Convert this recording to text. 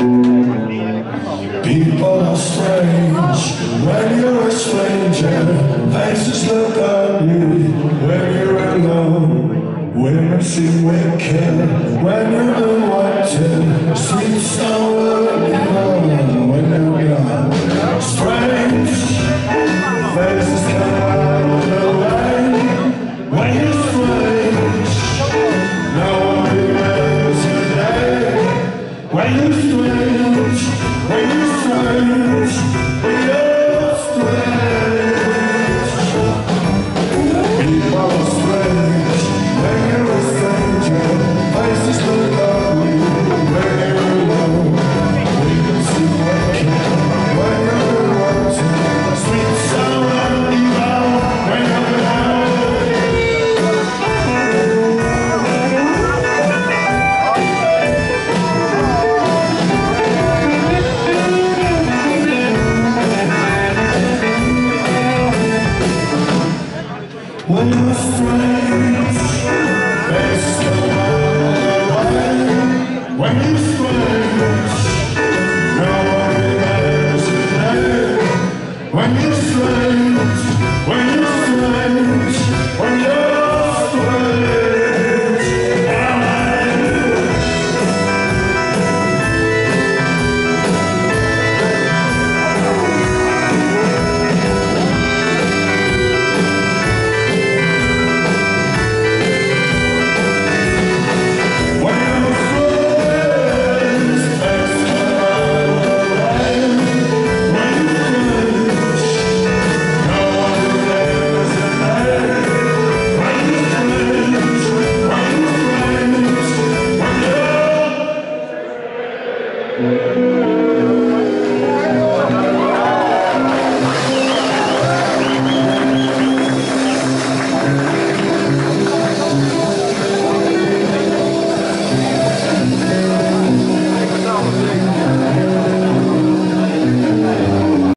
People are strange when you're a stranger. Faces look ugly when you're alone. Women seem wicked when you're unwanted. Streets don't look good when you're young. Strange faces come out of the way when you're strange. No one remembers your day when you're strange. When you're strange,